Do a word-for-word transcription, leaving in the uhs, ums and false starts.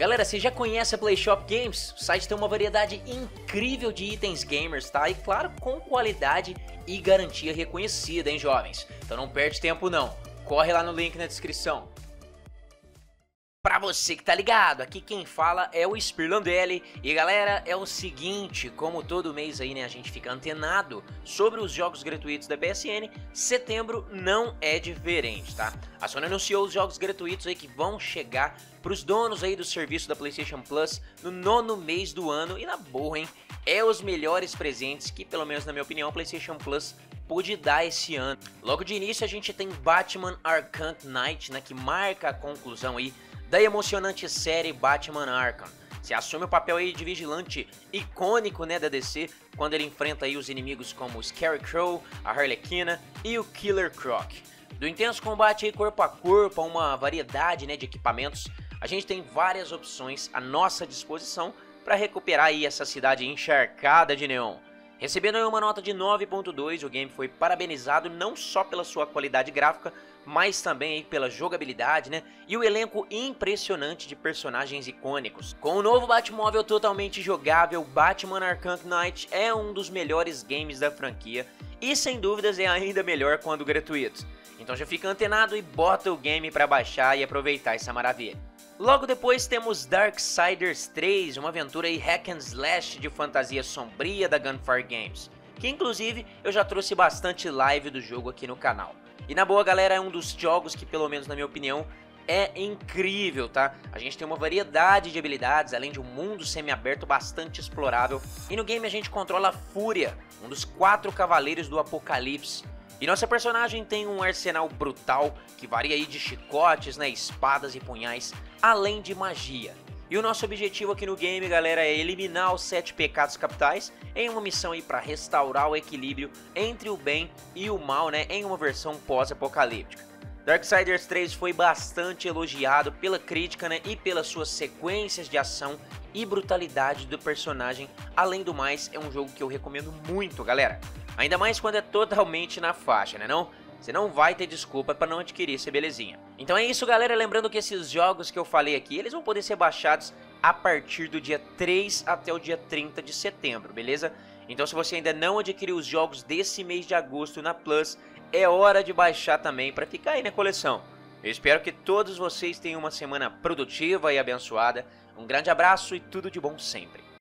Galera, você já conhece a PlayShop Games? O site tem uma variedade incrível de itens gamers, tá? E claro, com qualidade e garantia reconhecida, hein, jovens? Então não perde tempo não, corre lá no link na descrição. Pra você que tá ligado, aqui quem fala é o Spirlandelli. E galera, é o seguinte, como todo mês aí, né, a gente fica antenado sobre os jogos gratuitos da P S N, setembro não é diferente, tá? A Sony anunciou os jogos gratuitos aí que vão chegar pros donos aí do serviço da PlayStation Plus no nono mês do ano. E na boa, hein, é os melhores presentes que, pelo menos na minha opinião, a PlayStation Plus pôde dar esse ano. Logo de início a gente tem Batman Arkham Knight, né, que marca a conclusão aí da emocionante série Batman Arkham. Você assume o papel aí de vigilante icônico, né, da D C, quando ele enfrenta aí os inimigos como o Scarecrow, a Harlequina e o Killer Croc. Do intenso combate aí corpo a corpo, a uma variedade, né, de equipamentos, a gente tem várias opções à nossa disposição para recuperar aí essa cidade encharcada de neon. Recebendo aí uma nota de nove ponto dois, o game foi parabenizado não só pela sua qualidade gráfica, mas também aí pela jogabilidade, né? E o elenco impressionante de personagens icônicos. Com o novo Batmóvel totalmente jogável, Batman Arkham Knight é um dos melhores games da franquia e sem dúvidas é ainda melhor quando gratuito. Então já fica antenado e bota o game para baixar e aproveitar essa maravilha. Logo depois temos Darksiders três, uma aventura aí hack and slash de fantasia sombria da Gunfire Games, que inclusive eu já trouxe bastante live do jogo aqui no canal. E na boa, galera, é um dos jogos que, pelo menos na minha opinião, é incrível, tá? A gente tem uma variedade de habilidades, além de um mundo semi-aberto bastante explorável. E no game a gente controla a Fúria, um dos quatro cavaleiros do Apocalipse. E nossa personagem tem um arsenal brutal, que varia aí de chicotes, né, espadas e punhais, além de magia. E o nosso objetivo aqui no game, galera, é eliminar os sete pecados capitais em uma missão aí para restaurar o equilíbrio entre o bem e o mal, né, em uma versão pós-apocalíptica. Darksiders três foi bastante elogiado pela crítica, né, e pelas suas sequências de ação e brutalidade do personagem. Além do mais, é um jogo que eu recomendo muito, galera. Ainda mais quando é totalmente na faixa, né não? Você não vai ter desculpa para não adquirir essa belezinha. Então é isso, galera. Lembrando que esses jogos que eu falei aqui, eles vão poder ser baixados a partir do dia três até o dia trinta de setembro, beleza? Então se você ainda não adquiriu os jogos desse mês de agosto na Plus, é hora de baixar também para ficar aí na coleção. Eu espero que todos vocês tenham uma semana produtiva e abençoada. Um grande abraço e tudo de bom sempre.